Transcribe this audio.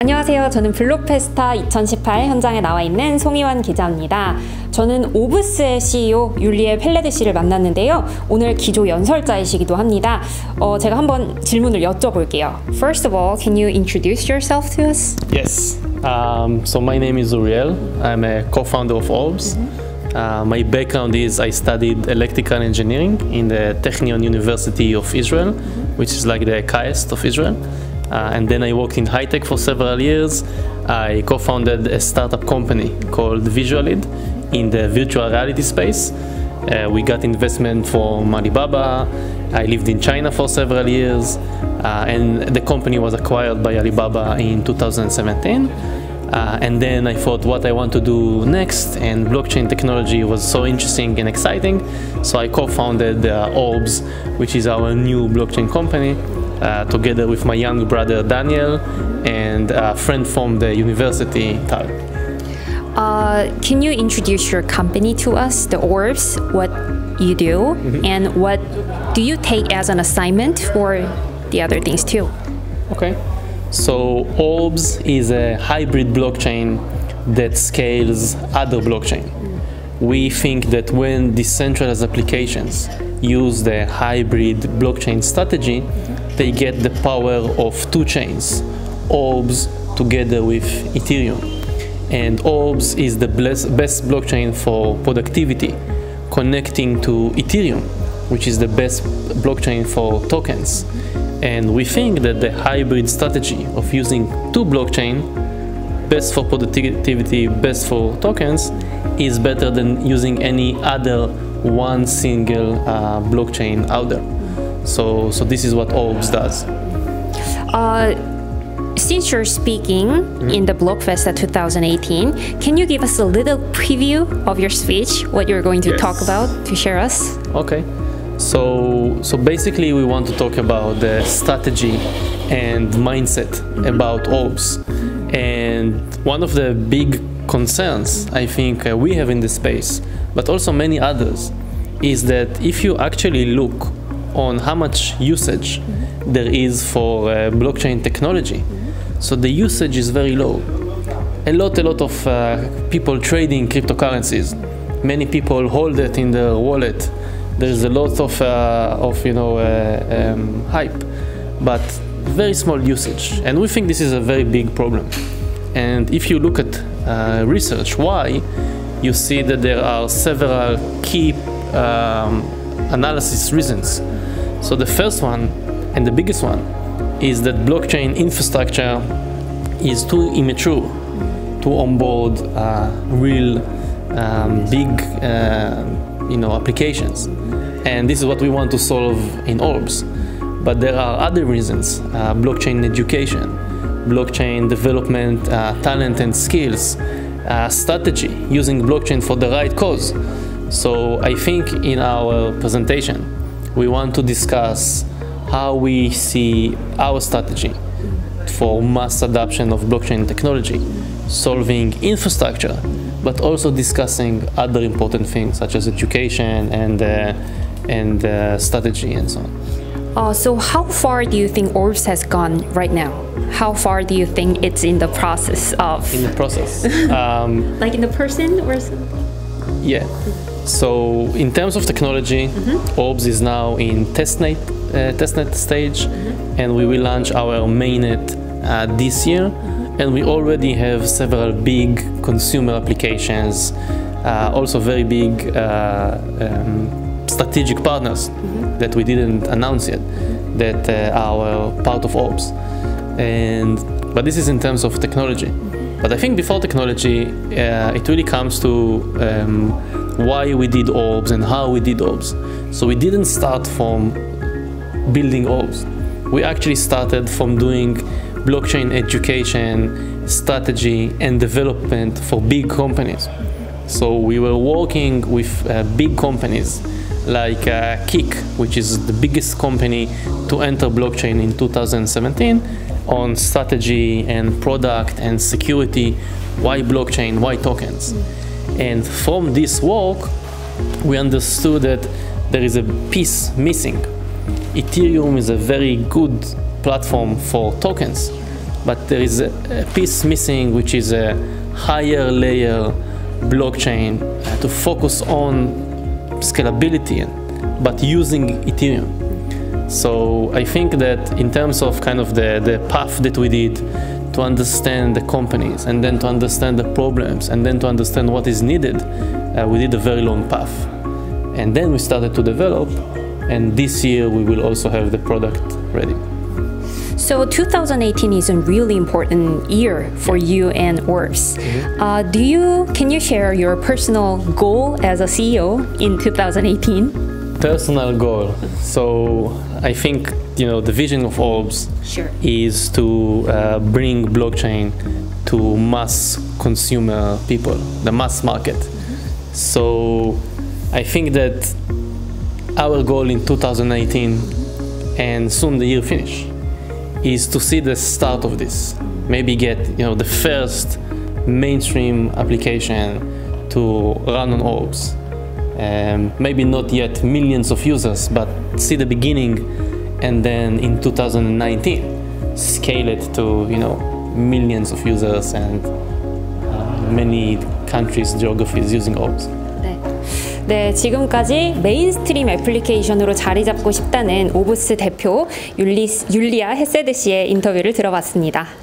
안녕하세요. 저는 블록페스타 2018 현장에 나와 있는 송희원 기자입니다. 저는 오브스의 CEO 율리에 펠레드 씨를 만났는데요. 오늘 기조 연설자이시기도 합니다. 제가 한번 질문을 여쭤볼게요. First of all, can you introduce yourself to us? Yes. So my name is Uriel. I'm a co-founder of Orbs. My background is I studied electrical engineering in the Technion University of Israel, which is like the KAIST of Israel. And then I worked in high tech for several years. I co-founded a startup company called Visualid in the virtual reality space. We got investment from Alibaba. I lived in China for several years. And the company was acquired by Alibaba in 2017. And then I thought what I want to do next, and blockchain technology was so interesting and exciting. So I co-founded Orbs, which is our new blockchain company. Together with my young brother Daniel and a friend from the university, Tal. Can you introduce your company to us, the Orbs, what you do, and what do you take as an assignment for the other things too? Okay. So Orbs is a hybrid blockchain that scales other blockchain. We think that when decentralized applications use the hybrid blockchain strategy, they get the power of two chains, Orbs together with Ethereum. And Orbs is the best blockchain for productivity, connecting to Ethereum, which is the best blockchain for tokens. And we think that the hybrid strategy of using two blockchain, best for productivity, best for tokens, is better than using any other one single blockchain out there. So this is what Orbs does. Since you're speaking in the Blockfest 2018, can you give us a little preview of your speech, what you're going to talk about, to share us? Okay. So basically we want to talk about the strategy and mindset about Orbs. And one of the big concerns I think we have in this space, but also many others, is that if you actually look on how much usage there is for blockchain technology, so the usage is very low. A lot of people trading cryptocurrencies. Many people hold it in their wallet. There's a lot of hype, but very small usage. And we think this is a very big problem. And if you look at research, why, you see that there are several key analysis reasons. So the first one, and the biggest one, is that blockchain infrastructure is too immature to onboard real big applications. And this is what we want to solve in Orbs. But there are other reasons: blockchain education, blockchain development, talent and skills, strategy, using blockchain for the right cause. So I think in our presentation, we want to discuss how we see our strategy for mass adoption of blockchain technology, solving infrastructure, but also discussing other important things such as education and strategy and so on. So how far do you think Orbs has gone right now? How far do you think it's in the process of? In the process. Like in the person or something? Yeah. So in terms of technology, Orbs is now in testnet stage, and we will launch our mainnet this year. And we already have several big consumer applications, also very big strategic partners that we didn't announce yet, that are part of Orbs. But this is in terms of technology. But I think before technology, it really comes to why we did Orbs and how we did Orbs. So we didn't start from building Orbs. We actually started from doing blockchain education, strategy, and development for big companies. So we were working with big companies like Kik, which is the biggest company to enter blockchain in 2017, on strategy and product and security, why blockchain, why tokens. And from this work, we understood that there is a piece missing. Ethereum is a very good platform for tokens, but there is a piece missing, which is a higher layer blockchain to focus on scalability, but using Ethereum. So I think that in terms of kind of the path that we did to understand the companies, and then to understand the problems, and then to understand what is needed, we did a very long path. And then we started to develop, and this year we will also have the product ready. So 2018 is a really important year for you and Orbs. Can you share your personal goal as a CEO in 2018? Personal goal. So I think the vision of Orbs is to bring blockchain to mass consumer people, the mass market. So I think that our goal in 2018 and soon the year finish is to see the start of this. Maybe get the first mainstream application to run on Orbs. Maybe not yet millions of users, but see the beginning, and then in 2019 scale it to millions of users and many countries, geographies using Orbs. 네, 지금까지 메인스트림 애플리케이션으로 자리 잡고 싶다는 오브스 대표 율리아 헤세드 씨의 인터뷰를 들어봤습니다.